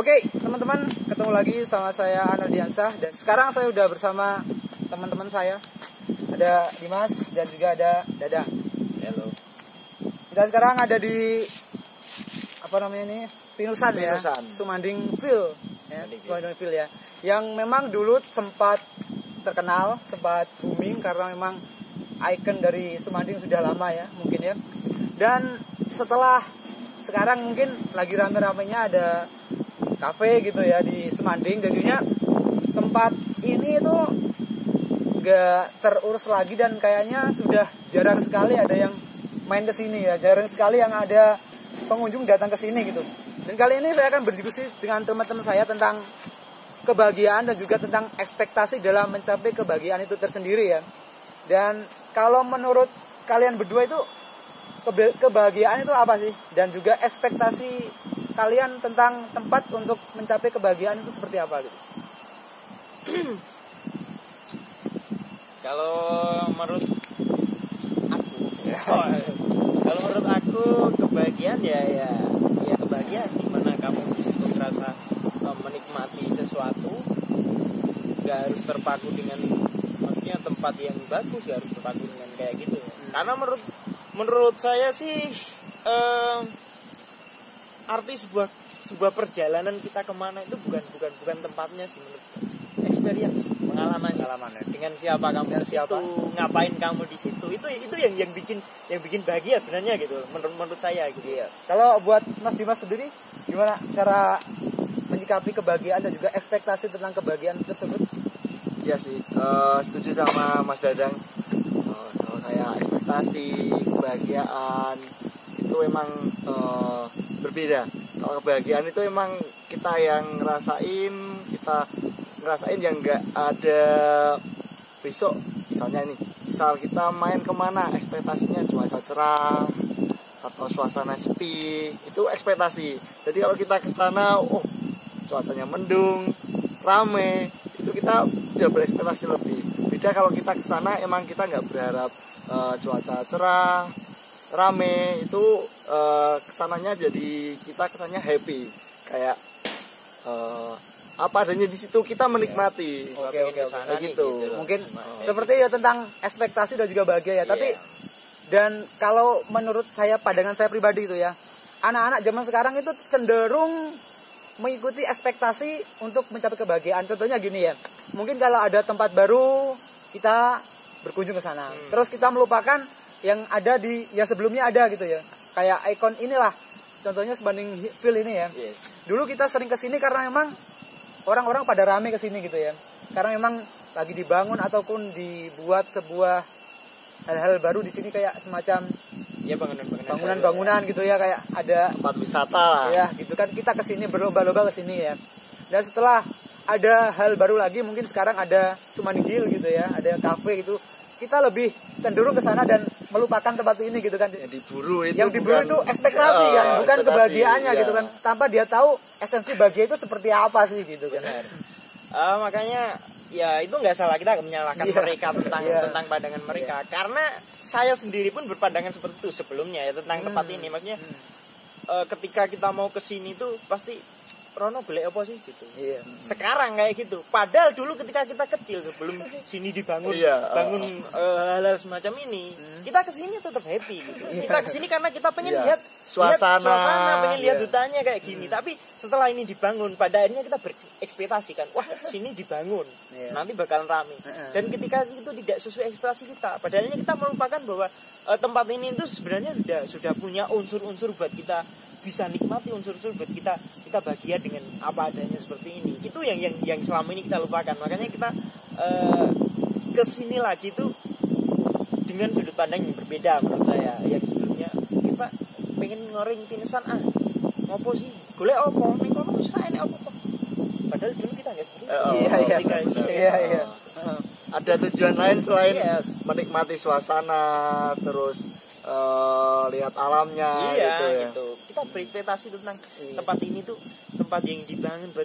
Oke, teman-teman, ketemu lagi sama saya Anardiansah dan sekarang saya udah bersama teman-teman saya. Ada Dimas dan juga ada Dadang. Halo. Kita sekarang ada di Pinusan ya, Sumanding Ville ya, Sumanding Ville ya. Yang memang dulu sempat terkenal, sempat booming karena memang ikon dari Sumanding sudah lama ya, mungkin ya. Dan setelah sekarang mungkin lagi rame-ramenya ada kafe gitu ya di Sumanding, jadinya tempat ini itu gak terurus lagi dan kayaknya sudah jarang sekali ada yang main ke sini ya, jarang sekali yang ada pengunjung datang ke sini gitu. Dan kali ini saya akan berdiskusi dengan teman-teman saya tentang kebahagiaan dan juga tentang ekspektasi dalam mencapai kebahagiaan itu tersendiri ya. Dan kalau menurut kalian berdua itu kebahagiaan itu apa sih? Dan juga ekspektasi kalian tentang tempat untuk mencapai kebahagiaan itu seperti apa gitu? Kalau menurut aku kebahagiaan ya kebahagiaan dimana kamu di situ merasa menikmati sesuatu, nggak harus terpaku dengan maksudnya tempat yang bagus, nggak harus terpaku dengan kayak gitu. Karena menurut saya sih arti sebuah perjalanan kita kemana itu bukan tempatnya sih, menurut saya. Experience, pengalaman dengan siapa kamu di situ, ngapain kamu di situ, itu yang bikin bahagia sebenarnya gitu, menurut saya gitu. Iya. Kalau buat Mas Dimas sendiri gimana cara menyikapi kebahagiaan dan juga ekspektasi tentang kebahagiaan tersebut? Iya sih, setuju sama Mas Dadang. Kalau saya ekspektasi kebahagiaan itu emang berbeda. Kalau kebahagiaan itu emang kita yang ngerasain yang nggak ada besok. Misalnya misal kita main kemana, ekspektasinya cuaca cerah atau suasana sepi, itu ekspektasi. Jadi kalau kita ke sana, cuacanya mendung, rame, itu kita udah berekspektasi lebih. Beda kalau kita ke sana emang kita nggak berharap cuaca cerah, rame, itu kesananya jadi kita kesannya happy, kayak apa adanya di situ, kita menikmati. Oke. Gitu. Mungkin seperti ya tentang ekspektasi dan juga bahagia ya. Tapi dan kalau menurut saya, pandangan saya pribadi itu ya, anak-anak zaman sekarang itu cenderung mengikuti ekspektasi untuk mencapai kebahagiaan. Contohnya gini ya, mungkin kalau ada tempat baru kita berkunjung ke sana, terus kita melupakan yang ada yang sebelumnya ada gitu ya. Kayak ikon inilah, contohnya Sumanding Ville ini ya. Yes. Dulu kita sering kesini karena memang orang-orang pada rame kesini gitu ya. Karena memang lagi dibangun ataupun dibuat sebuah hal-hal baru di sini, kayak semacam ya bangunan gitu ya, kayak ada tempat wisata lah. Ya, gitu kan, kita kesini berlomba-lomba kesini ya. Dan setelah ada hal baru lagi, mungkin sekarang ada Sumanding Hill gitu ya, ada kafe gitu. Kita lebih cenderung ke sana dan melupakan tempat ini gitu kan. Yang diburu itu ekspektasi kan, bukan kebahagiaannya ya. gitu kan. Tanpa dia tahu esensi bahagia itu seperti apa sih gitu kan. Makanya ya itu nggak salah, kita menyalahkan mereka tentang pandangan mereka. Karena saya sendiri pun berpandangan seperti itu sebelumnya ya tentang tempat ini. Maksudnya ketika kita mau ke sini tuh pasti Rono golek apa sih gitu. Iya. Sekarang kayak gitu. Padahal dulu ketika kita kecil sebelum sini dibangun, hal-hal semacam ini, kita kesini tetap happy gitu. Kita kesini karena kita pengen lihat suasana, pengen lihat hutannya kayak gini. Tapi setelah ini dibangun, pada akhirnya kita berekspektasi kan, wah sini dibangun, nanti bakalan rame. Dan ketika itu tidak sesuai ekspektasi kita, pada akhirnya kita melupakan bahwa tempat ini itu sebenarnya sudah punya unsur-unsur buat kita bisa nikmati, unsur-unsur buat kita bahagia dengan apa adanya seperti ini. Itu yang selama ini kita lupakan. Makanya kita kesini lagi tuh dengan sudut pandang yang berbeda menurut saya. Yang sebelumnya kita pengen ngoring Pinusan ngopo sih, golek opo ning kono wis saene opo. Padahal dulu kita nggak seperti itu. Iya. Ada tujuan lain selain menikmati suasana, terus lihat alamnya gitu. Kita berekspektasi tentang tempat ini tuh tempat yang dibangun buat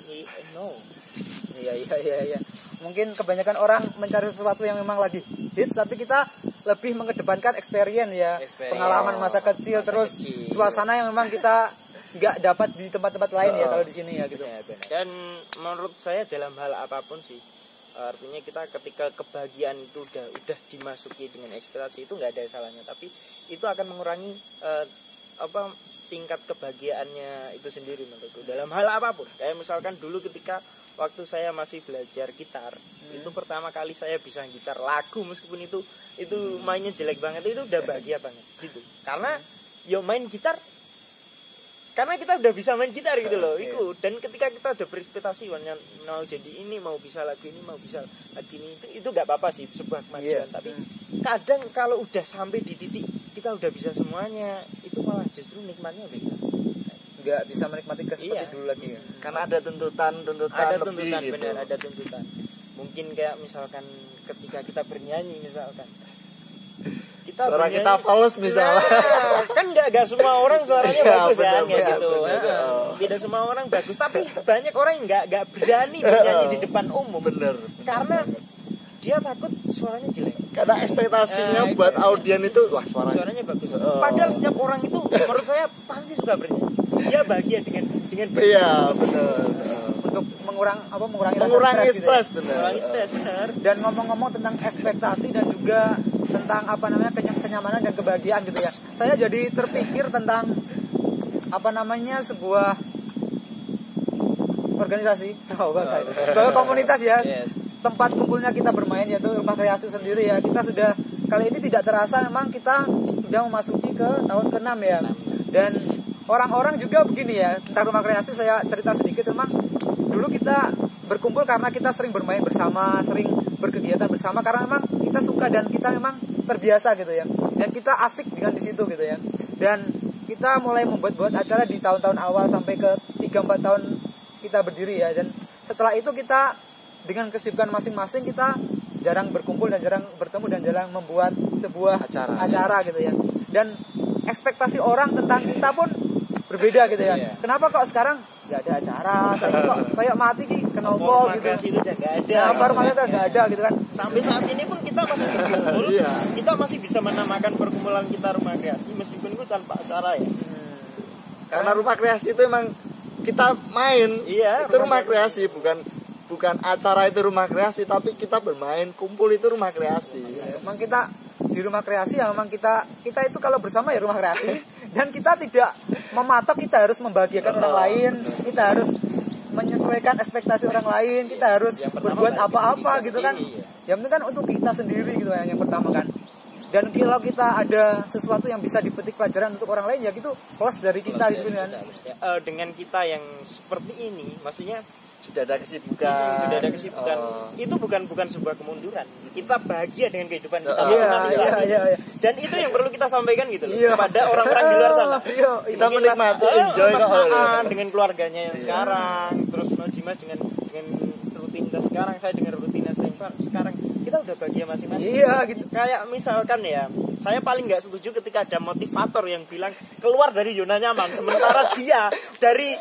Iya. Mungkin kebanyakan orang mencari sesuatu yang memang lagi hits, tapi kita lebih mengedepankan experience ya, pengalaman masa kecil, terus suasana yang memang kita nggak dapat di tempat-tempat lain ya kalau di sini ya gitu. Dan menurut saya dalam hal apapun sih, artinya kita ketika kebahagiaan itu udah dimasuki dengan ekspektasi itu nggak ada salahnya, tapi itu akan mengurangi tingkat kebahagiaannya itu sendiri menurutku dalam hal apapun. Kayak misalkan dulu ketika waktu saya masih belajar gitar, itu pertama kali saya bisa gitar lagu meskipun itu mainnya jelek banget, itu udah bahagia banget gitu. Karena main gitar karena kita udah bisa main gitar gitu loh. Dan ketika kita udah berekspektasi mau jadi ini, mau bisa lagu ini, mau bisa lagu ini, itu nggak apa-apa sih, sebuah kemajuan. Tapi kadang kalau udah sampai di titik kita udah bisa semuanya, itu malah justru nikmatnya beda. Nggak bisa menikmati seperti dulu lagi ya. Karena ada tuntutan lebih gitu. Benar, ada tuntutan. Mungkin kayak misalkan ketika kita bernyanyi misalkan suara kita fals misalnya. Kan nggak semua orang suaranya bagus ya gitu. Tidak semua orang bagus, tapi banyak orang yang nggak berani bernyanyi di depan umum. Bener. Karena dia takut suaranya jelek. Karena ekspektasinya buat audien itu wah suaranya bagus. Padahal setiap orang itu menurut saya pasti suka bernyanyi. Dia bahagia dengan iya benar. Untuk mengurangi stres, mengurangi stres benar. Dan ngomong-ngomong tentang ekspektasi dan juga tentang kenyamanan dan kebahagiaan gitu ya. Saya jadi terpikir tentang sebuah organisasi, sebuah komunitas ya. Tempat kumpulnya kita bermain yaitu Rumah Kreasi sendiri ya. Kita sudah kali ini tidak terasa memang kita sudah memasuki ke tahun ke-6 ya. Dan orang-orang juga begini ya, tentang Rumah Kreasi saya cerita sedikit. Memang dulu kita berkumpul karena kita sering bermain bersama, sering berkegiatan bersama karena memang kita suka dan kita memang terbiasa gitu ya. Dan kita asik dengan di situ gitu ya. Dan kita mulai membuat acara di tahun-tahun awal sampai ke 3-4 tahun kita berdiri ya. Dan setelah itu kita dengan kesibukan masing-masing kita jarang berkumpul dan jarang bertemu dan jarang membuat sebuah acara gitu ya. Dan ekspektasi orang tentang kita pun berbeda gitu ya. Kenapa kok sekarang nggak ada acara? Kok kayak mati kenapa gitu? Itu udah nggak ada. Baru nggak ada gitu kan. Sampai saat ini pun kita masih berkumpul. Kita masih bisa menamakan perkumpulan kita Rumah Kreasi meskipun itu tanpa acara ya. Karena Rumah Kreasi itu emang kita main. Itu Rumah Kreasi bukan acara itu Rumah Kreasi, tapi kita bermain kumpul itu Rumah Kreasi. Memang kita di Rumah Kreasi ya memang kita itu kalau bersama ya Rumah Kreasi dan kita tidak mematok kita harus membahagiakan orang lain, kita harus menyesuaikan ekspektasi orang lain, kita harus berbuat apa-apa gitu kan. Yang penting kan untuk kita sendiri gitu yang pertama kan. Dan kalau kita ada sesuatu yang bisa dipetik pelajaran untuk orang lain ya gitu plus dari kita gitu kan. Dengan kita yang seperti ini maksudnya sudah ada kesibukan. Itu bukan sebuah kemunduran. Kita bahagia dengan kehidupan kita masing-masing. Dan itu yang perlu kita sampaikan gitu loh kepada orang-orang di luar sana. Kita menikmati, enjoy dengan keluarganya yang sekarang, terus Jimas dengan rutinitas sekarang, saya dengan rutinitas sekarang. Kita udah bahagia masing-masing. Gitu. Kayak misalkan ya, saya paling nggak setuju ketika ada motivator yang bilang keluar dari zona nyaman, sementara dia dari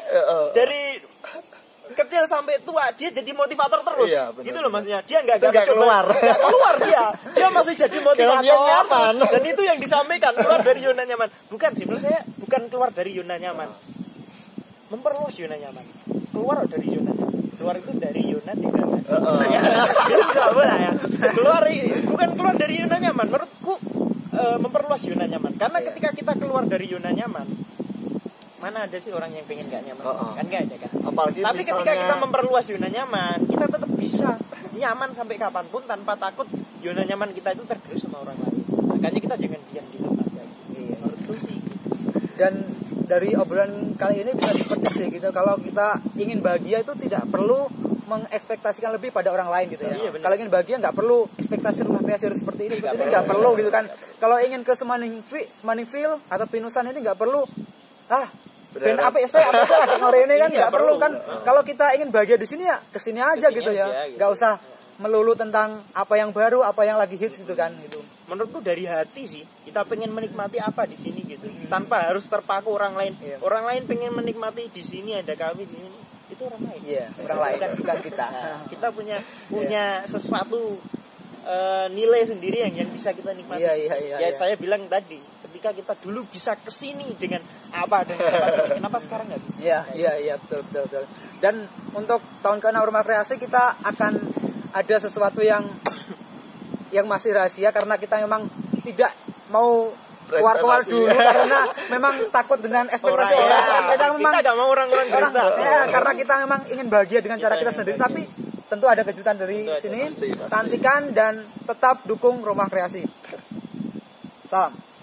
kecil sampai tua dia jadi motivator terus, gitu loh maksudnya. Dia nggak keluar dia masih jadi motivator. Dan itu yang disampaikan keluar dari zona nyaman. Bukan sih, menurut saya bukan keluar dari zona nyaman, memperluas zona nyaman. Keluar dari zona nyaman. Keluar itu dari zona degradasi. Itu nggak boleh ya. Bukan keluar dari zona nyaman. Menurutku memperluas zona nyaman. Karena ketika kita keluar dari zona nyaman, mana ada sih orang yang pengen gak nyaman? Kan gak ada kan? Tapi ketika kita memperluas zona nyaman, kita tetap bisa nyaman sampai kapanpun tanpa takut zona nyaman kita itu tergerus sama orang lain. Makanya kita jangan diam di tempat aja. Menurutku sih. Dan dari obrolan kali ini bisa diprediksi gitu, kalau kita ingin bahagia itu tidak perlu mengekspektasikan lebih pada orang lain gitu ya. Kalau ingin bahagia nggak perlu ekspektasi Rumah Kreasi harus seperti ini, nggak perlu gitu kan. Kalau ingin ke Semaningville atau Pinusan ini nggak perlu ben apa ini kan nggak perlu kan. Kalau kita ingin bahagia di sini ya kesini aja gitu ya, nggak usah melulu tentang apa yang baru, apa yang lagi hits gitu kan gitu. Menurutku dari hati sih kita pengen menikmati apa di sini gitu, tanpa harus terpaku orang lain. Orang lain pengen menikmati di sini ada kami di sini, itu orang lain. Orang lain bukan kita. Kita punya sesuatu nilai sendiri yang bisa kita nikmati. Saya bilang tadi, ketika ketika kita dulu bisa kesini dengan apa dan kenapa sekarang nggak bisa? Iya betul. Dan untuk tahun ke-6 Rumah Kreasi kita akan ada sesuatu yang masih rahasia karena kita memang tidak mau keluar dulu karena memang takut dengan ekspektasi orang. Kita nggak mau orang-orang berita. Karena kita memang ingin bahagia dengan cara kita sendiri, tapi tentu ada kejutan dari sini. Nantikan dan tetap dukung Rumah Kreasi. Salam.